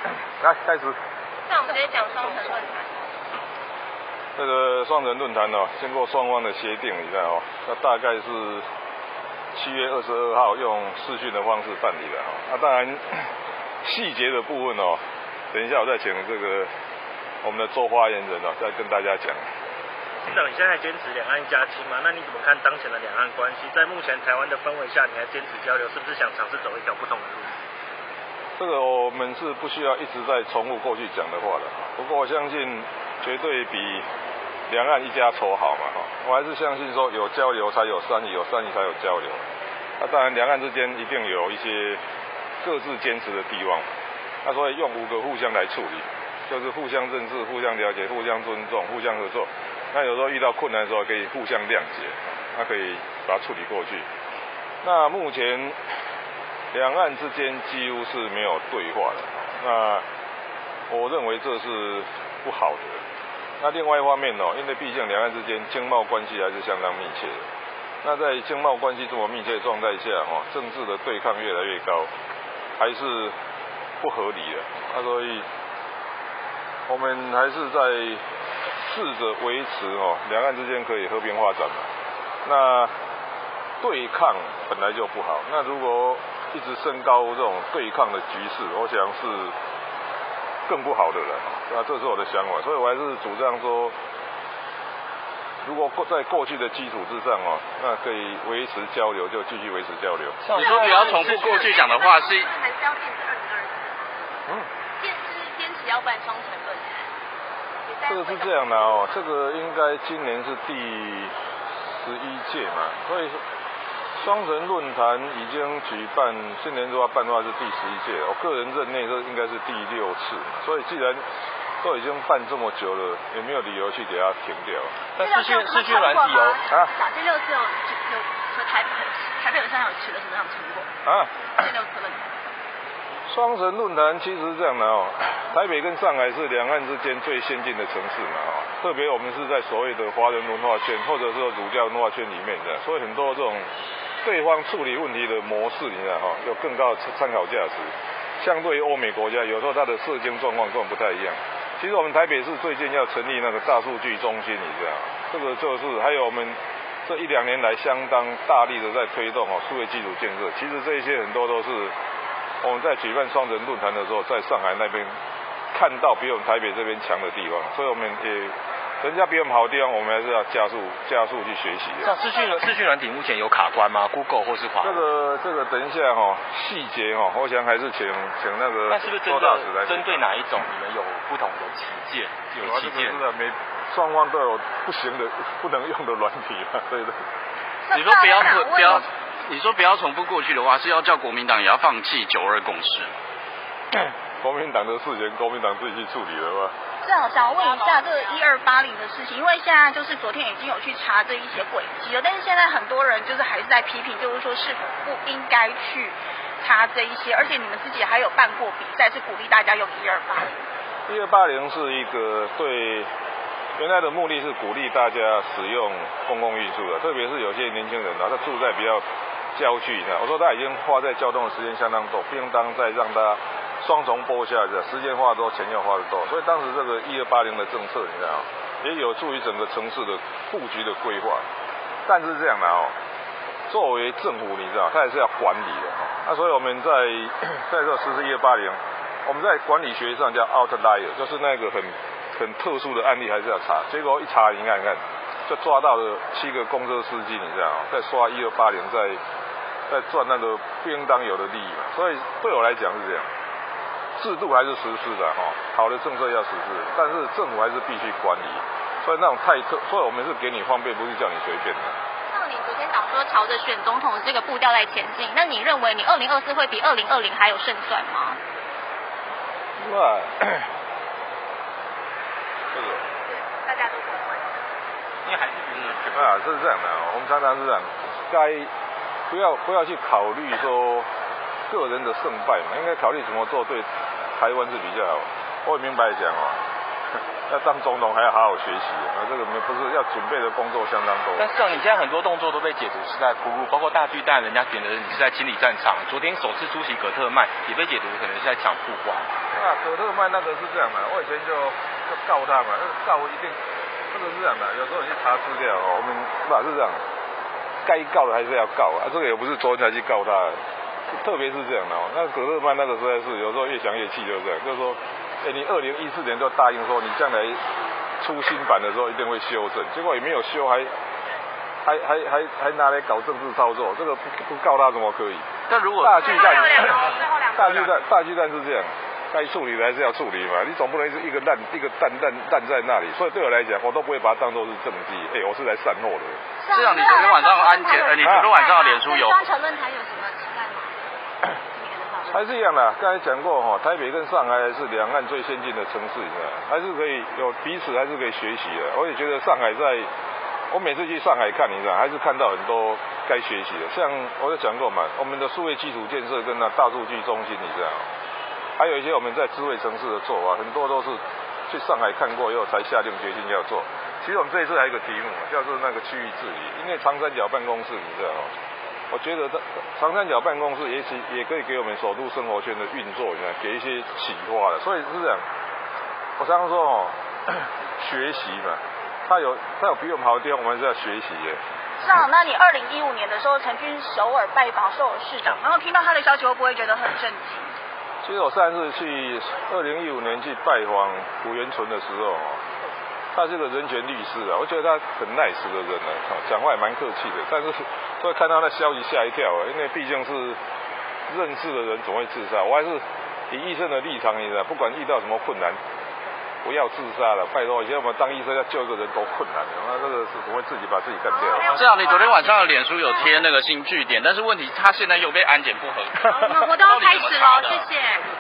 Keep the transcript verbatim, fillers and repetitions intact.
来开始。 那我们直接讲双城论坛。 这个双城论坛哦，经过双方的协定，你看哦，那大概是七月二十二号用视讯的方式办理的哦。那当然细节的部分哦，等一下我再请这个我们的周发言人哦，再跟大家讲。 县长，你现在还坚持两岸一家亲吗？那你怎么看当前的两岸关系？在目前台湾的氛围下，你还坚持交流，是不是想尝试走一条不同的路？ 这个我们是不需要一直在重复过去讲的话的，不过我相信绝对比两岸一家愁好嘛哈。我还是相信说有交流才有善意，有善意才有交流。那当然两岸之间一定有一些各自坚持的地方，那所以用五个互相来处理，就是互相认识、互相了解、互相尊重、互相合作。那有时候遇到困难的时候可以互相谅解，那可以把它处理过去。那目前两岸之间几乎是没有对话的，那我认为这是不好的。那另外一方面哦，因为毕竟两岸之间经贸关系还是相当密切的。那在经贸关系这么密切的状态下哦，政治的对抗越来越高，还是不合理的。那所以我们还是在试着维持哦，两岸之间可以和平发展嘛。那对抗本来就不好，那如果一直升高这种对抗的局势，我想是更不好的了。那这是我的想法，所以我还是主张说，如果在过去的基础之上哦，那可以维持交流，就继续维持交流。 你说不要重复过去讲的话，是还是要坚持二零二四？嗯，坚持坚持要办双城论坛。 这个是这样的哦，这个应该今年是第十一届嘛，所以双城论坛已经举办，今年如果要办的话是第十一届，我个人认内这应该是第六次，所以既然都已经办这么久了，也没有理由去给它停掉。 但视讯视讯软体有啊？第六次有有和台北台北有上有取得什么样的成果？ 啊？ 第六次论坛。 双城论坛其实是这样的哦，台北跟上海是两岸之间最先进的城市嘛哦，特别我们是在所谓的华人文化圈或者说儒教文化圈里面的，所以很多这种对方处理问题的模式，你知道哈，有更高的参考价值。相对于欧美国家，有时候它的社经状况跟我们不太一样。其实我们台北市最近要成立那个大数据中心，你知道，这个就是还有我们这一两年来相当大力的在推动哦数位基础建设。其实这一些很多都是我们在举办双城论坛的时候，在上海那边看到比我们台北这边强的地方，所以我们也人家比我们好的地方，我们还是要加速加速去学习的。 像视讯视讯软体目前有卡关吗 ？Google 或是华这个这个等一下哈、哦，细节哈、哦，我想还是请请那个周大使来。 针对哪一种你们有不同的旗舰？有旗舰。 是的，每双方都有不行的、不能用的软体啊，对的。 你说不要不要，你说不要重复过去的话，是要叫国民党也要放弃九二共识。 国民党的事情，国民党自己去处理了吧。 正好想问一下这个一二八零的事情，因为现在就是昨天已经有去查这一些轨迹了，但是现在很多人就是还是在批评，就是说是否不应该去查这一些，而且你们自己还有办过比赛，是鼓励大家用一二八零。 一二八零是一个对原来的目的是鼓励大家使用公共运输的，特别是有些年轻人啊，他住在比较郊区，你知道，我说他已经花在交通的时间相当多，不应当再让他双重拨下来，时间花的多，钱要花的多，所以当时这个一二八零的政策，你知道，也有助于整个城市的布局的规划。但是这样的哦，作为政府，你知道，它也是要管理的哦。那所以我们在在这个实施一二八零，我们在管理学上叫 outlier， 就是那个很很特殊的案例还是要查。结果一查，你看你看，就抓到了七个公车司机，你知道，在刷一二八零，在在赚那个不应当有的利益嘛。所以对我来讲是这样。制度还是实施的哈，好的政策要实施，但是政府还是必须管理，所以那种太特，所以我们是给你方便，不是叫你随便的。 像你昨天讲说朝着选总统的这个步调在前进，那你认为你二零二四会比二零二零还有胜算吗？ 哇，这个大家都不会， 因为还是觉得啊，这是这样的，我们常常是这样，该不要不要去考虑说个人的胜败嘛，应该考虑怎么做对台湾是比较好。我也明白讲哦，要当总统还要好好学习啊，这个不是要准备的工作相当多。 但是像你现在很多动作都被解读是在铺路，包括大巨蛋，人家觉得你是在清理战场。昨天首次出席葛特曼也被解读可能是在抢曝光。 哎啊，可特曼那个是这样的，我以前就就告他嘛，那个告一定，这个是这样的，有时候你去查资料哦，我们那是这样，该告的还是要告啊，这个也不是昨天才去告他，特别是这样的哦，那可特曼那个实在是有时候越想越气，就是这样，就是说，哎，你二零一四年就答应说你将来出新版的时候一定会修正，结果也没有修，还还还还还拿来搞政治操作，这个不不告他怎么可以？ 但如果大巨蛋，大巨蛋大巨蛋是这样。该处理的还是要处理嘛，你总不能是一个烂一个蛋蛋蛋在那里，所以对我来讲，我都不会把它当作是政绩，哎、欸，我是来善后的。 这样，你昨天晚上安检，呃，你昨天晚上的脸书有？ 双城论坛有什么期待吗？ 还是一样的，刚才讲过哈，台北跟上海还是两岸最先进的城市，还是可以有彼此还是可以学习的。我也觉得上海在，我每次去上海看，你知道，还是看到很多该学习的。像我有讲过嘛，我们的数位基础建设跟那大数据中心，你知道。还有一些我们在智慧城市的做法，很多都是去上海看过以后才下定决心要做。其实我们这一次还有一个题目叫做那个区域治理，因为长三角办公室，你知道吗？我觉得长三角办公室也许也可以给我们首都生活圈的运作，你看给一些启发的。所以是这样，我常常说哦，学习嘛，他有他有比我们好的地方，我们是要学习耶。 市长，那你二零一五年的时候曾经首尔拜访首尔市长，然后听到他的消息，会不会觉得很震惊？ 其实我上次去二零一五年去拜访朴元淳的时候，他是个人权律师啊，我觉得他很 nice 的人呢，讲话也蛮客气的。但是会看到那消息吓一跳啊，因为毕竟是认识的人总会自杀。我还是以医生的立场，你知道，不管遇到什么困难，不要自杀了，拜托！以前我们当医生要救一个人多困难，那这个是不会自己把自己干掉。 这样，你昨天晚上的脸书有贴那个新据点，但是问题他现在又被安检不合格。 我们活动开始了，谢谢。